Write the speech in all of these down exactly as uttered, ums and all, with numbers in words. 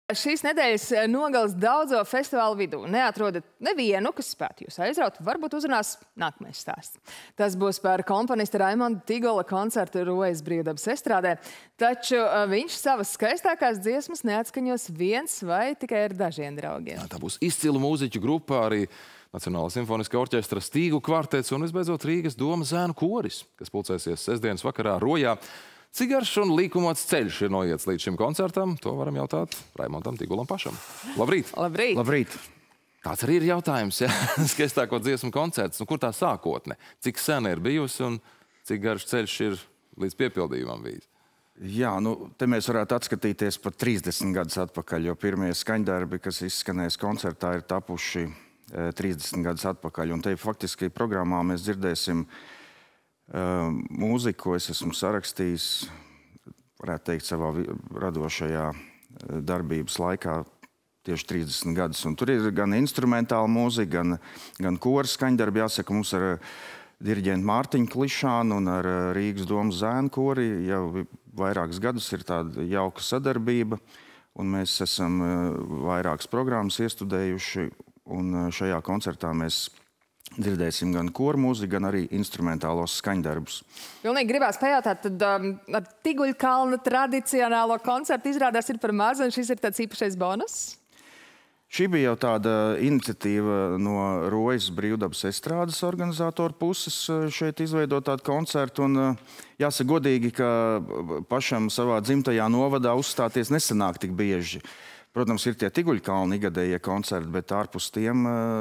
Šīs nedēļas nogales daudzo festivālu vidū neatrodat nevienu, kas spētu jūs aizraut. Varbūt uzrunās nākamais stāsts. Tas būs par komponista Raimonda Tigola koncertu Rojas brīvdabas estrādē. Taču viņš savas skaistākās dziesmas neatskaņos viens vai tikai ar dažiem draugiem. Tā būs izcila mūziķu grupa, arī Nacionālā simfoniskā orķestra Stīgu kvartets un visbeidzot Rīgas doma zēnu koris, kas pulcēsies sestdienas vakarā Rojā. Cik garš un līkumots ceļš ir noiets līdz šim koncertam, to varam jautāt Raimondam Tigulam pašam. Labrīt! Labrīt! Labrīt! Tāds arī ir jautājums, ja? Skaistāko dziesmu koncerts. Nu, kur tā sākotne? Cik sena ir bijusi un cik garš ceļš ir līdz piepildījumam bijis? Jā, nu, te mēs varētu atskatīties pat trīsdesmit gadus atpakaļ, jo pirmie skaņdarbi, kas izskanēs koncertā, ir tapuši trīsdesmit gadus atpakaļ. Un te faktiski programmā mēs dzirdēsim uh, mūziku, ko es esmu sarakstījis, varētu teikt, savā radošajā darbības laikā tieši trīsdesmit gadus. Un tur ir gan instrumentāla mūzika, gan, gan koras skaņdarbi. Jāsaka, mums ar diriģentu Mārtiņu Klišānu un ar Rīgas domas zēnu kori jau vairākus gadus ir tāda jauka sadarbība. Un mēs esam vairākas programmas iestudējuši. Un šajā koncertā mēs dzirdēsim gan koru mūziku, gan arī instrumentālos skaņdarbus. Pilnīgi gribās pajautāt, tad um, ar Tiguļkalna tradicionālo koncertu izrādās ir par maz, un šis ir tāds īpašais bonus? Šī bija jau tāda iniciatīva no Rojas brīvdabas estrādes organizatoru puses šeit izveidot tādu koncertu. Un jāsaka godīgi, ka pašam savā dzimtajā novadā uzstāties nesanāk tik bieži. Protams, ir tie Tiguļkalna igadējie koncerti, bet ārpus tiem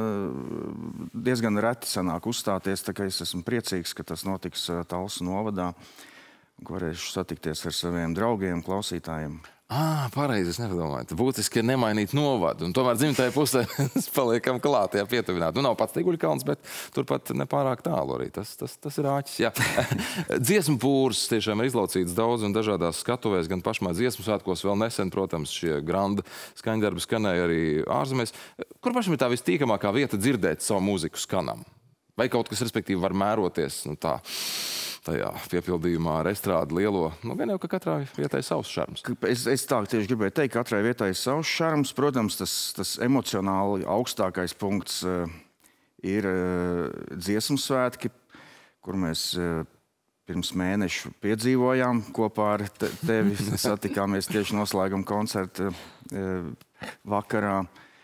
diezgan reti sanāk uzstāties. Tā kā es esmu priecīgs, ka tas notiks Talsu novadā, kur varēšu satikties ar saviem draugiem, klausītājiem. Ā, pareizi, es nepadomāju. Būtiski ir nemainīt novadu, un tomēr dzimtajai pusē paliekam klāt, jā, pietuvināt. Nu, nav pats Tiguļkalns, bet turpat nepārāk tālu arī. Tas, tas, tas ir āķis, jā. Dziesmu pūrs tiešām ir izlaucīts daudz un dažādās skatuvēs, gan pašmā dziesmu svētkos vēl nesen, protams, šie granda skaņdarbi skanēja arī ārzemēs. Kur pašam ir tā vistīkamākā vieta dzirdēt savu mūziku skanam? Vai kaut kas, respektīvi, var mēroties, nu tā, tajā piepildījumā ar estrādi lielo, nu gan jau, ka katrai vietai savs šarms. Es, es tā tieši gribēju teikt, katrai vietai savs šarms. Protams, tas, tas emocionāli augstākais punkts uh, ir uh, dziesmu svētki, kur mēs uh, pirms mēnešu piedzīvojām kopā ar te, tevi. Satikāmies tieši noslēguma koncerta uh, vakarā.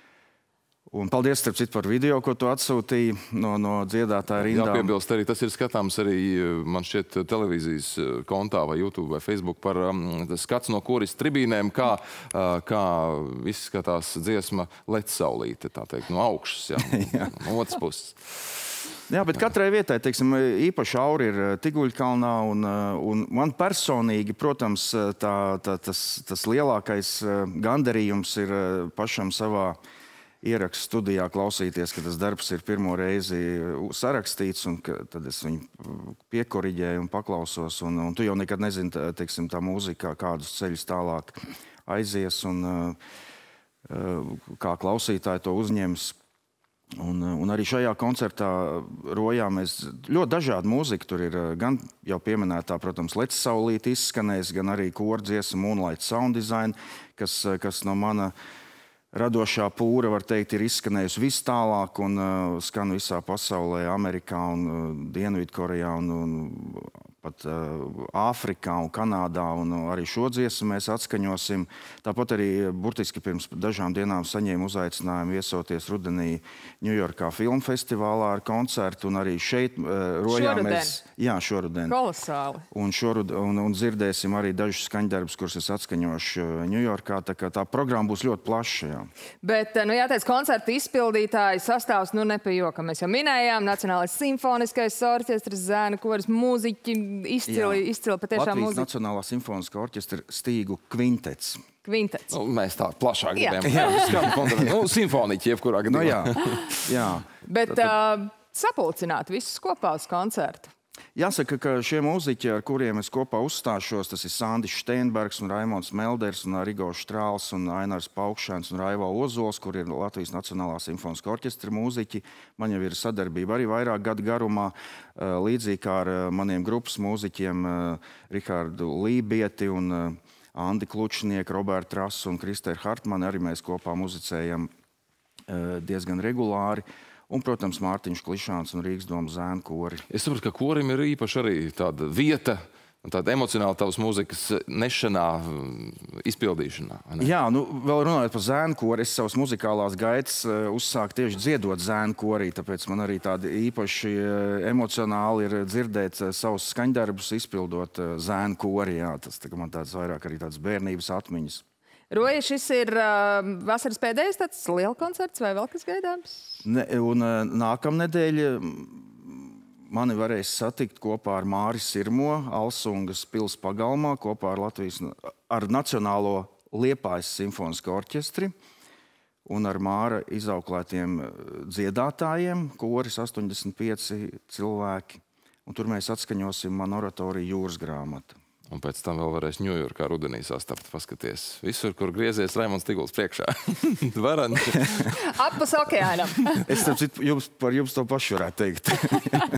Un paldies, starp citu, par video, ko tu atsūtīji no, no dziedātāja rindām. Jāpiebilst arī, tas ir skatāms arī, man šķiet, televīzijas kontā vai YouTube vai Facebook par um, skats no koris tribīnēm, kā, uh, kā izskatās dziesma Lecsaulīte, tā teikt, no augšas, jā, jā. No otras puses. Jā, bet katrai vietai, teiksim, īpaši aura ir Tiguļkalnā, un, un man personīgi, protams, tā, tā, tas, tas lielākais gandarījums ir pašam savā ierakstu studijā klausīties, ka tas darbs ir pirmo reizi sarakstīts, un ka, tad es viņu piekoriģēju un paklausos, un, un tu jau nekad nezini, teiksim, tā mūzika, kādus ceļus tālāk aizies, un kā klausītāji to uzņems. Un, un arī šajā koncertā Rojā mēs ļoti dažādu mūziku, tur ir gan jau pieminētā, protams, Lecsaulīte izskanēs, gan arī kordziesma Moonlight Sound Design, kas, kas no mana radošā pūra, var teikt, ir izskanējusi vis tālāk un uh, skan visā pasaulē, Amerikā un uh, Dienvidkorejā un, un pat uh, Āfrikā un Kanādā, un uh, arī šo dziesmu mēs atskaņosim. Tāpat arī burtiski pirms dažām dienām saņēmu uzaicinājumu viesoties rudenī Ņujorkā filmu festivālā ar koncertu, un arī šeit uh, Rojā šoruden. mēs... Jā, šoruden. Kolosāli. Un, šorud, un, un dzirdēsim arī dažus skaņdarbus, kurus es atskaņošu Ņujorkā, tā kā tā programma būs ļoti plaša, jā. Bet, nu, jāteic, koncerta izpildītāji sastāvs, nu, ne pie joka. Mēs jau minējām, Nacionālais simfoniskais orķestris, zēnu koris, mūziķi, izcili, izcili patiešām Latvijas mūziķi. Nacionālā simfoniskā orķestra Stīgu kvintets. Kvintets. Nu, mēs tā plašāk gribējām. Nu, simfoniķi, jebkurā gadījumā. Nu, jā, jā. Bet uh, sapulcināt visus kopā uz koncertu. Jāsaka, ka šie mūziķi, ar kuriem es kopā uzstāšos, tas ir Sandis Šteinbergs un Raimonds Melders un Rigors Štrāls un Ainars Paukšēns un Raivo Ozols, kur ir Latvijas Nacionālā simfoniskā orķestra mūziķi. Man jau ir sadarbība arī vairāk gadu garumā, līdzīgi kā ar maniem grupas mūziķiem Rihardu Lībieti un Andi Klučnieku, Robertu Rasu un Kristēru Hartmani. Arī mēs kopā muzicējam diezgan regulāri. Un, protams, Mārtiņš Klišāns un Rīgas domas zēnu kori. Es saprotu, ka korim ir īpaši arī tāda vieta, tāda emocionāla tavas mūzikas nešanā, izpildīšanā. Ne? Jā, nu, vēl runājot par zēnu kori, es savas muzikālās gaitas uzsāku tieši dziedot zēnu korī, tāpēc man arī tādi īpaši emocionāli ir dzirdēt savus skaņdarbus, izpildot zēnu kori. Jā, tas tā, man tāds vairāk arī tāds bērnības atmiņas. Roja, šis ir uh, vasaras pēdējais tāds liela koncerts vai vēl kas gaidāms? Ne, un uh, nākamnedēļ mani varēs satikt kopā ar Māri Sirmo, Alsungas pils pagalmā, kopā ar Latvijas, ar Nacionālo Liepājas simfonisko orķestri un ar Māra izauklētiem dziedātājiem, koris astoņdesmit pieci cilvēki. Un tur mēs atskaņosim manu oratoriju Jūras grāmatu. Un pēc tam vēl varēs Ņujorkā rudenī sastapt, paskaties. Visur, kur griezies, Raimonds Tiguls priekšā. Varan. Apus okeānam. Es, starp citu, jums, par jums to pašu varētu teikt.